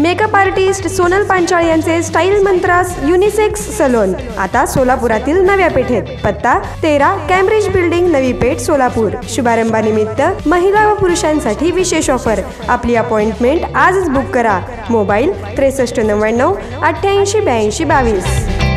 Makeup artist Sonal Panchal यांचे style mantras unisex salon आता सोलापुरातील नव्या पेठेत. पत्ता 13 कॅम्ब्रिज बिल्डिंग, नवी पेठ, सोलापूर. शुभारंभानिमित्त महिला व पुरुषांसाठी विशेष ऑफर. आपली अपॉइंटमेंट आजच बुक करा. मोबाईल 6399 88 82 22.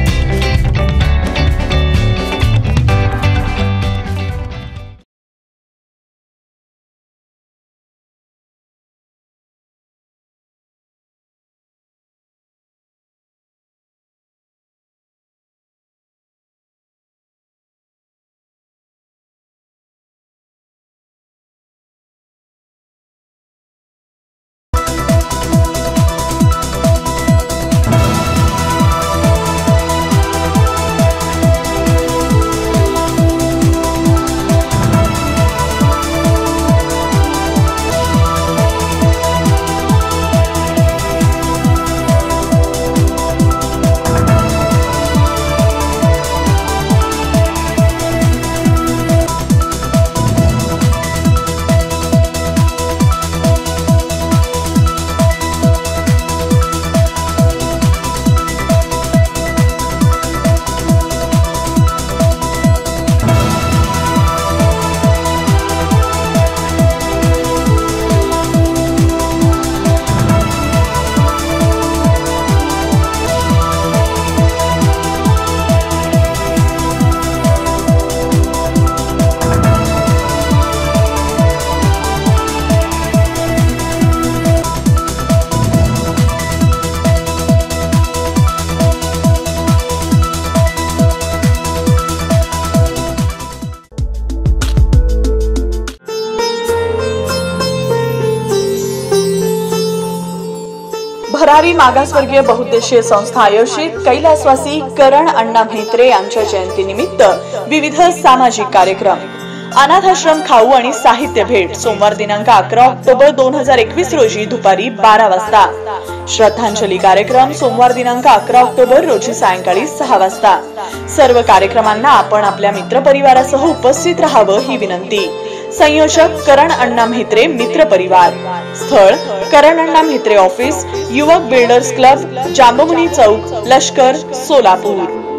भरारी मागासवर्गीय बहुउद्देशीय संस्था आयोजित कैलासवासी करण अण्णा म्हेत्रे यांच्या जयंतीनिमित्त विविध सामाजिक कार्यक्रम. अनाथाश्रम खाऊ आणि साहित्य भेट सोमवार दिनांक 11 ऑक्टोबर 2021 रोजी दुपारी 12 वाजता. श्रद्धांजली कार्यक्रम सोमवार दिनांक 11 ऑक्टोबर रोजी सायंकाळी 6 वाजता. सर्व कार्यक्रमांना आपण आपल्या मित्रपरिवारासह उपस्थित राहावं ही विनंती. संयोजक करण अण्णा म्हेत्रे मित्र परिवार. स्थळ करण अण्णा म्हेत्रे ऑफिस, युवक बिल्डर्स क्लब, जांबुनी चौक, लष्कर, सोलापूर.